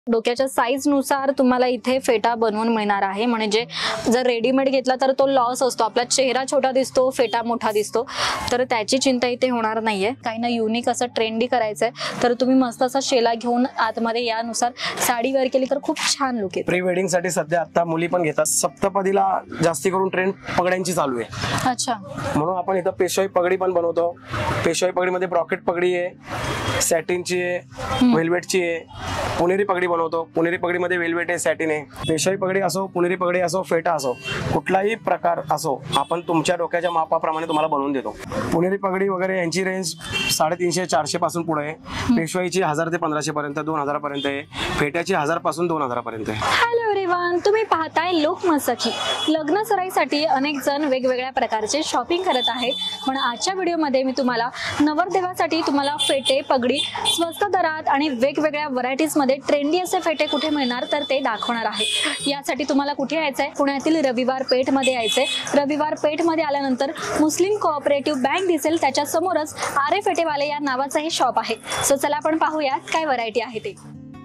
डोक्याच्या साईज नुसार तुम्हाला इथे फेटा बनवून मिळणार आहे। म्हणजे जर रेडीमेड घेतला तर तो लॉस असतो, आपला चेहरा छोटा दिसतो, फेटा मोठा दिसतो, तर त्याची चिंता इथे होणार नाहीये। काही ना युनिक असं ट्रेंडी करायचंय तर तुम्ही मस्त असा शेला घेऊन आतमध्ये यानुसार साडी वेअर केली तर खूप छान लुक येतो। प्री वेडिंग साठी सध्या आता मुली पण घेतात, सप्तपदीला जास्ती करून ट्रेंड पगड्यांची चालू आहे। अच्छा, म्हणून आपण इथं पेशवाई पगडी पण बनवतो। पेशवाई पगडीमध्ये ब्रॉकेट पगडी आहे, सॅटिनची आहे, वेल्वेटची आहे, पुणेरी पगडी बनवतो। पुणेरी पगडीमध्ये वेल्वेट आहे, सॅटिन आहे। पेशवाई पगडी असो, पुणेरी पगडी असो, फेटा असो, कुठलाही प्रकार असो आपण तुमच्या डोक्याच्या मापाप्रमाणे तुम्हाला बनवून देतो। पुणेरी पगडी वगैरे यांची रेंज 350-400 पासून पुढे आहे। पेशवाईची 1000 ते 1500 पर्यंत, 2000 पर्यंत आहे। फेट्याची 1000 पासून 2000 पर्यंत आहे। हॅलो एव्हरीवन, तुम्ही पाहताय लोकमत सखी। लग्न सराईसाठी अनेक जण वेगवेगळ्या प्रकारचे शॉपिंग करत आहेत, पण आजच्या व्हिडिओमध्ये मी तुम्हाला नवरदेवासाठी तुम्हाला फेटे पगडी स्वस्त दरात आणि वेगवेगळ्या व्हरायटीज मध्ये ट्रेंडी असे फेटे कुठे मिळणार तर ते दाखवणार आहे। यासाठी तुम्हाला कुठे यायचंय? पुण्यातील रविवार पेठ मध्ये यायचंय। रविवार पेठ मध्ये आल्यानंतर मुस्लिम कोऑपरेटिव्ह बँक दिसेल, त्याच्या समोरच आरे फेटेवाले या नावाचं हे शॉप आहे। सो चला आपण पाहूया काय व्हरायटी आहे ते।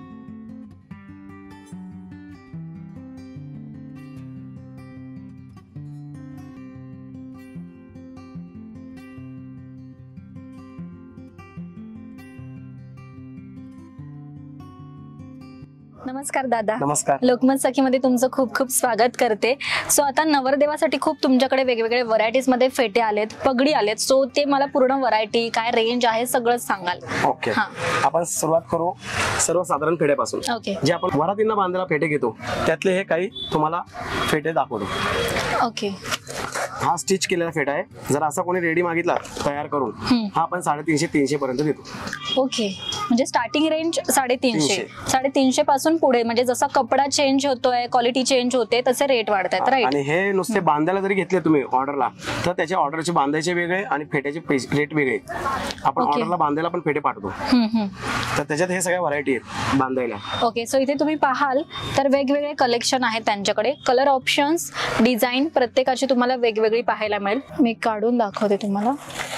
नमस्कार दादा। नमस्कार। लोकमत सखीमध्ये तुमचं खूप खूप स्वागत करते। सो आता नवरदेवासाठी खूप तुमच्याकडे वेगवेगळे व्हरायटीज मध्ये फेटे आलेत, पगडी आलेत, सो ते मला पूर्ण व्हरायटी काय रेंज आहे सगळं सांगाल? ओके, आपण सुरुवात करू सर्वसाधारण फेट्यापासून। ओके, जे आपण वरातींना बांधायला फेटे घेतो त्यातले हे काही तुम्हाला फेटे दाखवतो। ओके, हा स्टिच केलेला फेटा आहे। जर असा कोणी रेडी मागितला तयार करून हा आपण 350-300 पर्यंत देतो। ओके, म्हणजे स्टार्टिंग रेंज 350 पासून पुढे, म्हणजे जसा कपडा चेंज होतोय, क्वालिटी चेंज होते, तसे रेट वाढतात, राईट? आणि हे नुसते बांधायला जरी घेतले तुम्ही ऑर्डरला तर त्याच्या ऑर्डरचे बांधायचे वेगळे आणि फेट्याचे रेट वेगळे। आपण ऑर्डरला बांधायला पण फेटे पाठवतो, तर त्याच्यात हे सगळ्या व्हरायटी आहेत बांधायला। ओके, सो इथे तुम्ही पाहाल तर वेगवेगळे कलेक्शन आहेत त्यांच्याकडे, कलर ऑप्शन्स, डिझाईन प्रत्येकाची तुम्हाला वेगवेगळी पाहायला मिळेल। मी काढून दाखवते तुम्हाला।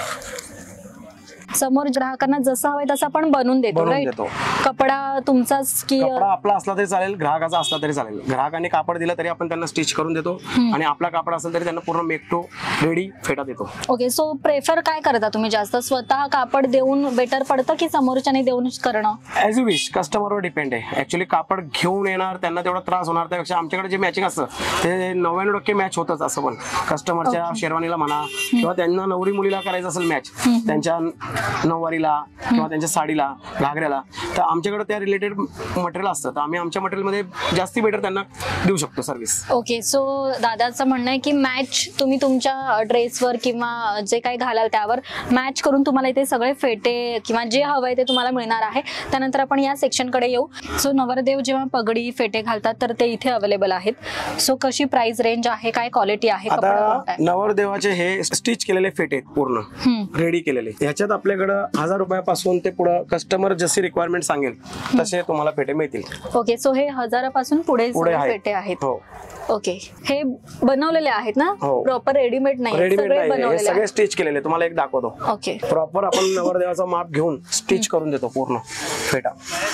समोर ग्राहकांना जसं हवंय तसं आपण बनवून देतो, राईट? कपडा तुमचाच की कपडा आपला असला तरी चालेल, ग्राहकाचा असला तरी चालेल। ग्राहकाने कापड दिलं तरी आपण त्यांना स्टिच करून देतो आणि आपला कापड असेल तरी त्यांना पूर्ण मेक टू रेडी फेटा देतो। ओके, सो प्रेफर काय करता तुम्ही जास्त, स्वतः कापड देऊन बेटर पडतं की समोरच्याने देऊन करणं? ॲज यू विश, कस्टमरवर डिपेंड आहे। ऍक्च्युली कापड घेऊन येणार त्यांना तेवढा त्रास होणार, त्यापेक्षा आमच्याकडे जे मॅचिंग असतं ते 99% मॅच होतच। असं पण कस्टमरच्या शेरवानीला म्हणा किंवा त्यांना नवरी मुलीला करायचं असेल मॅच, त्यांच्या नऊवारीला किंवा त्यांच्या साडीला, घागऱ्याला, तर आमच्याकडे त्या रिलेटेड मटेरियल असतं, तर आम्ही आमच्या मटेरियलमध्ये जास्ती बेटर त्यांना देऊ शकतो सर्व्हिस। ओके, सो दादाचं म्हणणं आहे की मॅच तुम्ही तुमच्या ड्रेसवर किंवा जे काही घालाल त्यावर मॅच करून तुम्हाला इथे सगळे फेटे किंवा जे हवंय ते तुम्हाला मिळणार आहे। त्यानंतर आपण या सेक्शनकडे येऊ। सो नवरदेव जेव्हा पगडी फेटे घालतात तर ते इथे अवेलेबल आहेत। सो कशी प्राइस रेंज आहे, काय क्वालिटी आहे? आता नवरदेवाचे हे स्टिच केलेले फेटे पूर्ण रेडी केलेले, ह्याच्यात आपल्याकडे 1000 रुपयापासून ते पुढे कस्टमर जशी रिक्वायरमेंट सांगेल तसे तुम्हाला फेटे मिळतील। ओके, सो हे 1000 पासून पुढे फेटे आहेत। हो, ओके, हे बनवलेले आहेत ना? प्रॉपर रेडीमेड नाही, हे सगळे स्टिच केलेले। तुम्हाला एक दाखवतो। ओके, प्रॉपर आपण नवरदेवाचा माप घेऊन स्टिच करून देतो पूर्ण फेटा।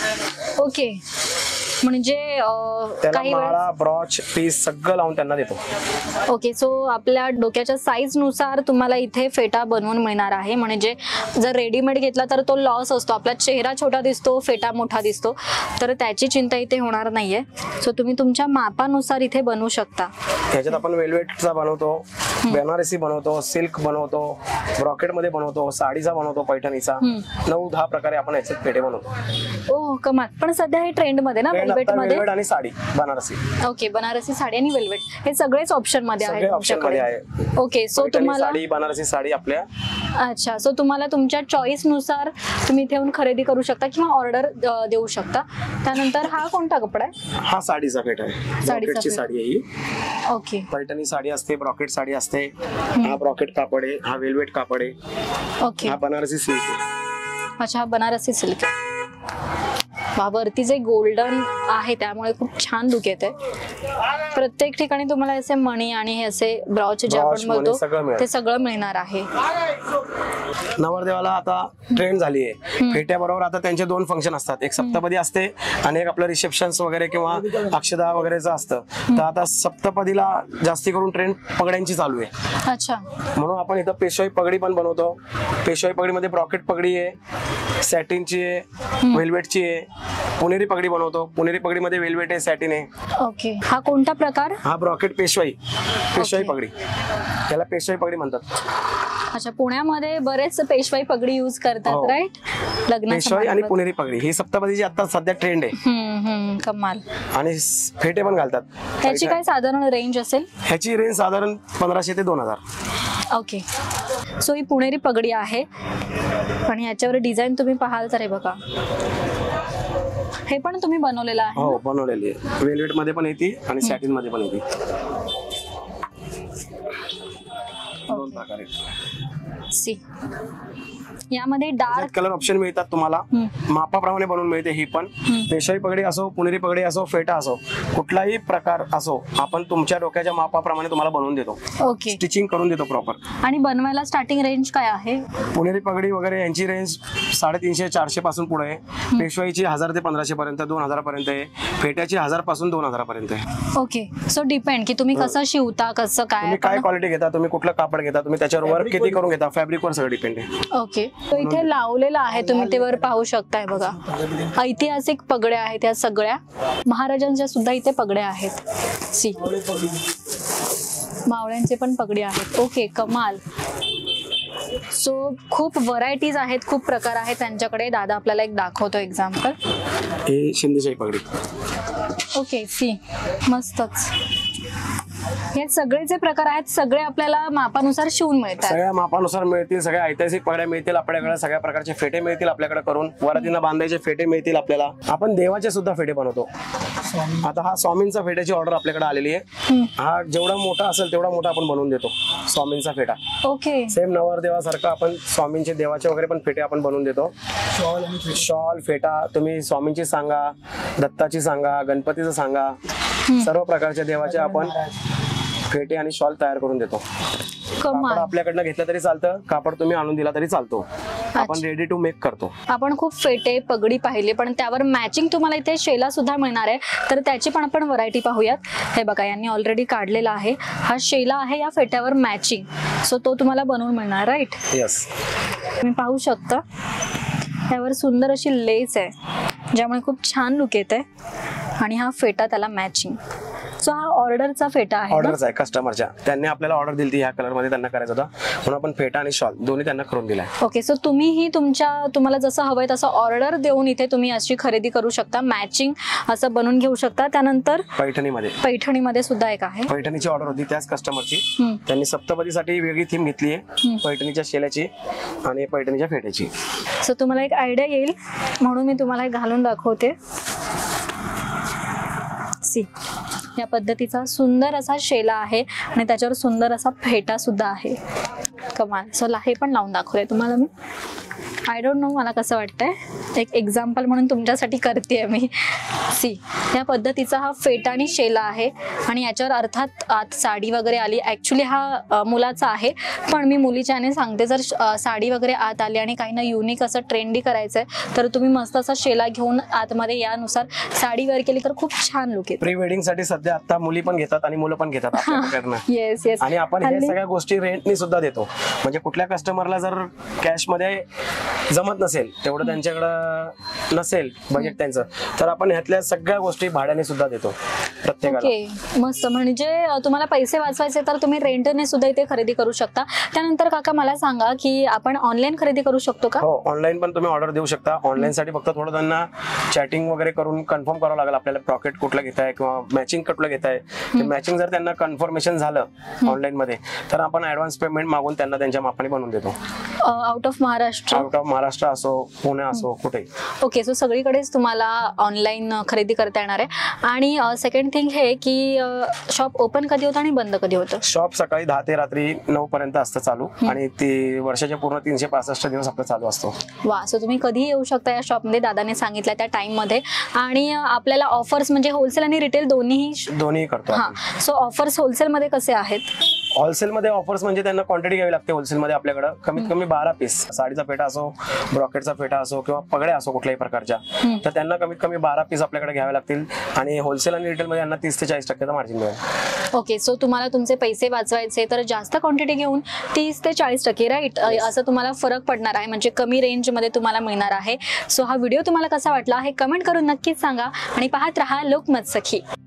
ओके, म्हणजे काही माळा, ब्रॉच, पीस सगळं लावून त्यांना देतो। ओके, सो आपल्या डोक्याच्या साईज नुसार तुम्हाला इथे फेटा बनवून मिळणार आहे। म्हणजे जर रेडीमेड घेतला तर तो लॉस असतो, आपला चेहरा छोटा दिसतो, फेटा मोठा दिसतो, तर त्याची चिंता इथे होणार नाहीये। सो तुम्ही तुमच्या मापानुसार इथे बनवू शकता। ह्याच्यात आपण वेल्वेटचा बनवतो, बनारसी बनवतो, सिल्क बनवतो, ब्रॉकेट मध्ये बनवतो, साडीचा बनवतो, पैठणीचा, 9-10 प्रकारे आपण याच्यात फेटे बनवतो। ओ कमाल, पण सध्या हे ट्रेंड मध्ये ना, वेल्वेट मध्ये आणि साडी बनारसी। ओके, बनारसी साडी आणि वेल्वेट हे सगळेच ऑप्शन मध्ये आहेत तुमच्याकडे। ओके, सो तुम्हाला साडी, बनारसी साडी आपल्या, अच्छा, सो तुम्हाला तुमच्या चॉईस नुसार तुम्ही इथे येऊन खरेदी करू शकता किंवा ऑर्डर देऊ शकता। त्यानंतर हा कोणता कपडा आहे? हा साडीचा फेटा आहे, ब्रॉकेटची साडी आहे ही। ओके, पैठणी साडी असते, ब्रॉकेट साडी असते। हा ब्रॉकेट कापड आहे, हा वेल्वेट कापड आहे। ओके, हा बनारसी सिल्क आहे। अच्छा, हा बनारसी सिल्क आहे। वरती जे गोल्डन आहे त्यामुळे खूप छान लुक येते. प्रत्येक ठिकाणी तुम्हाला असे मणी आणि हे असे ब्राउच जे आपण बोलतो ते सगळं मिळणार आहे. नवरदेवाला आता ट्रेंड झाली आहे. फेट्याबरोबर आता त्यांचे 2 फंक्शन असतात, एक सप्तपदी असते आणि एक आपलं रिसेप्शन वगैरे किंवा अक्षदा वगैरेचं असतं. तर आता सप्तपदीला जास्ती करून ट्रेंड पगड्यांची चालू आहे. अच्छा, म्हणून आपण इथं पेशवाई पगडी पण बनवतो. पेशवाई पगडीमध्ये ब्रॉकेट पगडी आहे, सॅटिनची आहे, वेल्वेटची आहे, पुणेरी पगडी बनवतो. पुणेरी पगडीमध्ये वेल्वेट आहे, सॅटिन आहे. ओके, हा कोणता प्रकार? हा ब्रॉकेट पेशवाई पगडी, त्याला पेशवाई पगडी म्हणतात. अच्छा, पुण्यामध्ये बरेच पेशवाई पगडी यूज करतात, राईट? पेशवाई आणि पुणेरी पगडी ही सप्तपदीची आता सध्या ट्रेंड आहे. कमाल. आणि फेटे पण घालतात. ह्याची काय साधारण रेंज असेल? ह्याची रेंज साधारण 1500 ते 2000. ओके, सो ही पुणेरी पगडी आहे आणि याच्यावर डिझाईन तुम्ही पाहाल तर हे बघा, हे पण तुम्ही बनवलेलं आहे? हो, बनवलेली आहे. वेल्वेट मध्ये पण येते आणि सॅटिन मध्ये पण येते. 2 प्रकारे. सी, यामध्ये डार्क कलर ऑप्शन मिळतात तुम्हाला, मापाप्रमाणे बनवून मिळते. ही पण पेशवाई पगडी असो, पुणेरी पगडी असो, फेटा असो, कुठलाही प्रकार असो, आपण तुमच्या डोक्याच्या मापाप्रमाणे तुम्हाला बनवून देतो. ओके, स्टिचिंग करून देतो प्रॉपर. आणि बनवायला स्टार्टिंग रेंज काय आहे? पुणेरी पगडी वगैरे यांची रेंज 350-400 पासून पुढे आहे. पेशवाईची 1000 ते 1500 पर्यंत, 2000 पर्यंत आहे. फेट्याची 1000 पासून 2000 पर्यंत आहे. ओके, सो डिपेंड की तुम्ही कसं शिवता, कसं काय, तुम्ही काय क्वालिटी घेता, तुम्ही कुठलं कापड घेता, तुम्ही त्याच्यावर वर्क किती करून घेता, फॅब्रिक वर सगळं डिपेंड आहे. ओके, तो इथे लावलेला आहे, तुम्ही ते वर पाहू शकताय बघा. ऐतिहासिक पगड्या आहेत या सगळ्या, महाराजांच्या सुद्धा इथे पगड्या आहेत. सी, मावळ्यांचे पण पगडी आहेत. ओके, कमाल. सो खूप व्हरायटीज आहेत, खूप प्रकार आहेत त्यांच्याकडे. दादा आपल्याला एक दाखवतो एक्झाम्पल. हे शिंदेशाही पगडी. ओके, सी, मस्तच. हे सगळे जे प्रकार आहेत सगळे आपल्याला मापानुसार शिवून मिळतात. सगळ्या मापानुसार मिळतील, सगळ्या ऐतिहासिक पगड्या मिळतील आपल्याकडे, सगळ्या प्रकारचे फेटे मिळतील आपल्याकडे करून, वरातींना बांधायचे फेटे मिळतील आपल्याला. आपण देवाचे सुद्धा फेटे बनवतो. आता हा स्वामींचा फेट्याची ऑर्डर आपल्याकडे आलेली आहे. हा जेवढा मोठा असेल तेवढा मोठा आपण बनवून देतो स्वामींचा फेटा. ओके, सेम नवरदेवासारखं आपण स्वामींचे देवाचे वगैरे पण फेटे आपण बनवून देतो. शॉल, फेटा तुम्ही स्वामींची सांगा, दत्ताची सांगा, गणपतीचं सांगा, सर्व प्रकारच्या देवाचे आपण फेटे आणि शॉल तयार करून देतो. कापड आपल्याकडनं घेतलं तरी चालतं, कापड तुम्ही आणून दिला तरी चालतो. आपण रेडी टू मेक करतो. आपण खूप फेटे पगडी पाहिले, पण त्यावर मॅचिंग तुम्हाला इथे शेला सुद्धा मिळणार आहे, तर त्याची पण आपण व्हरायटी पाहूयात. हे बघा, यांनी ऑलरेडी काढलेला आहे. हा शेला आहे या फेट्यावर मॅचिंग, सो तो तुम्हाला बनवून मिळणार, राईट? येस. तुम्ही पाहू शकता यावर सुंदर अशी लेस आहे, ज्यामुळे खूप छान लुक येते. आणि हा फेटा त्याला मॅचिंग. सो हा ऑर्डरचा फेटा आहे. ऑर्डरचा आहे कस्टमरच्या, त्यांनी आपल्याला ऑर्डर दिली ह्या कलर मध्ये त्यांना करायचं होता, म्हणून आपण फेटा आणि शॉल दोन्ही त्यांना करून दिलाय. ओके, सो तुम्हीही तुम्हाला जसं हवंय तसं ऑर्डर देऊन इथे तुम्ही अशी खरेदी करू शकता, मॅचिंग असं बनवून घेऊ शकता. त्यानंतर पैठणीमध्ये सुद्धा एक आहे. पैठणीची ऑर्डर होती त्याच कस्टमरची, त्यांनी सप्तपदीसाठी वेगळी थीम घेतली आहे, पैठणीच्या शेल्याची आणि पैठणीच्या फेट्याची. सो तुम्हाला एक आयडिया येईल म्हणून मी तुम्हाला घालून दाखवते. सी, या पद्धतीचा सुंदर असा शेला आहे आणि त्याच्यावर सुंदर असा फेटा सुद्धा आहे. कमाल. सो हे पण लावून दाखवते तुम्हाला मी. आय डोंट नो मला कसं वाटतंय, एक एक्झाम्पल म्हणून तुमच्यासाठी करते मी. सी, या पद्धतीचा हा फेटा आणि शेला आहे आणि याच्यावर अर्थात आत साडी वगैरे आली. ॲक्च्युली हा मुलाचा आहे, पण मी मुलीच्याने सांगते, जर साडी वगैरे आत आली आणि काही ना युनिक असं ट्रेंडी करायचं आहे तर तुम्ही मस्त असा शेला घेऊन आतमध्ये यानुसार साडी वेअर केली तर खूप छान लुक येते. प्री वेडिंग साठी सध्या आता मुली पण घेतात आणि मुलं पण घेतात आपल्याकडनं. Yes yes. आणि आपण हे सगळ्या गोष्टी रेंटनी सुद्धा देतो. म्हणजे कुठल्या कस्टमरला जर कॅश मध्ये जमत नसेल, तेवढं त्यांच्याकडे नसेल बजेट त्यांचं, तर आपण ह्यातल्या सगळ्या गोष्टी भाड्याने सुद्धा देतो प्रत्येकाला. ओके, मस्त. म्हणजे तुम्हाला पैसे वाचवायचे तर तुम्ही रेंटने सुद्धा इथे खरेदी करू शकता. त्यानंतर काका मला सांगा की आपण ऑनलाईन खरेदी करू शकतो का? हो, ऑनलाईन पण तुम्ही ऑर्डर देऊ शकता. ऑनलाईन साठी फक्त थोडं त्यांना चॅटिंग वगैरे करून कन्फर्म करावं लागेल आपल्याला, पॉकेट कुठलं घेताय किंवा मॅचिंग कुठलं घेताय. मॅचिंग जर त्यांना कन्फर्मेशन झालं ऑनलाईन मध्ये तर आपण ऍडव्हान्स पेमेंट मागून त्यांना त्यांच्या मापाने बनवून देतो. Out of Maharashtra? Out of Maharashtra असो, पुणे असो, कुठे. ओके, सो सगळीकडेच तुम्हाला ऑनलाईन खरेदी करता येणार आहे. आणि सेकंड थिंग हे की शॉप ओपन कधी होतं आणि बंद कधी होतं? शॉप सकाळी 10 ते रात्री 9 पर्यंत असतं चालू आणि ती वर्षाचे पूर्ण 365 दिवस आपलं चालू असतो. वा, सो तुम्ही कधीही येऊ शकता या शॉपमध्ये, दादाने सांगितलं त्या टाइममध्ये. आणि आपल्याला ऑफर्स म्हणजे होलसेल आणि रिटेल दोन्ही करतो. हां, सो ऑफर्स होलसेलमध्ये कसे आहेत? होलसेलमध्ये ऑफर्स म्हणजे त्यांना क्वांटिटी घ्यावी लागते. होलसेलमध्ये आपल्याकडे कमीत कमी 12 पीस, साडीचा फेटा असो, ब्रॉकेटचा फेटा असो किंवा पगड्या असो कुठल्याही प्रकारच्या, तर त्यांना कमीत कमी 12 पीस आपल्याकडे घ्यावे लागतील आणि होलसेल आणि रिटेलमध्ये यांना 30 ते 40% मार्जिन मिळेल. ओके, सो तुम्हाला तुमचे पैसे वाचवायचे तर जास्त क्वांटिटी घेऊन 30 ते 40%, राईट, असं तुम्हाला फरक पडणार आहे, म्हणजे कमी रेंजमध्ये तुम्हाला मिळणार आहे. सो हा व्हिडिओ तुम्हाला कसा वाटला हे कमेंट करून नक्कीच सांगा आणि पाहत रहा लोकमत सखी.